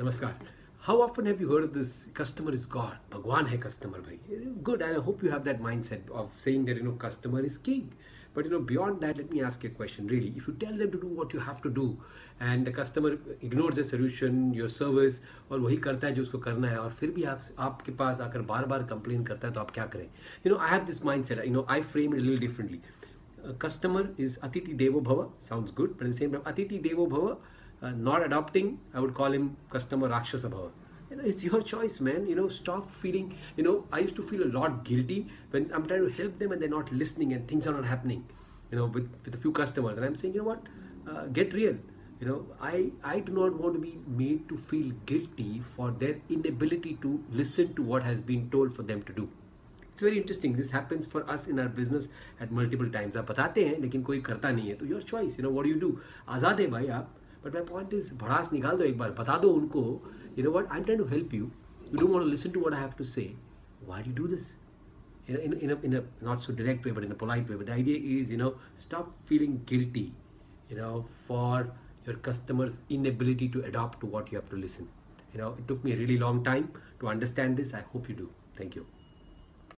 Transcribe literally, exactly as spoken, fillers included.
Namaskar. How often have you heard of this customer is God? Bhagwan hai customer bhai. Good, and I hope you have that mindset of saying that you know customer is king. But you know beyond that, let me ask you a question. Really, if you tell them to do what you have to do, and the customer ignores the solution, your service, और वही करता है जो उसको करना है, और फिर भी आप आपके पास आकर बार बार कंप्लेन करता है, तो आप क्या करें? You know, I have this mindset. You know, I frame it a little differently. A customer is Atiti Devo Bhava. Sounds good, but at the same time, Atiti Devo Bhava. Uh, not adopting, I would call him customer Rakshasa Bhava. You know, it's your choice, man. You know, stop feeling, you know, I used to feel a lot guilty when I'm trying to help them and they're not listening and things are not happening, you know, with, with a few customers. And I'm saying, you know what, uh, get real. You know, I, I do not want to be made to feel guilty for their inability to listen to what has been told for them to do. It's very interesting. This happens for us in our business at multiple times. आप बताते हैं लेकिन कोई करता नहीं है, तो your choice. You know, what do you do? आज़ाद है भाई आप. But my point is, भड़ास निकाल दो एक बार, बता दो उनको, you know what, I'm trying to help you. You don't want to listen to what I have to say. Why do you do this? You know, in, in, a, in a not so direct way, but in a polite way. But the idea is, you know, stop feeling guilty, you know, for your customers' inability to adopt to what you have to listen. You know, it took me a really long time to understand this. I hope you do. Thank you.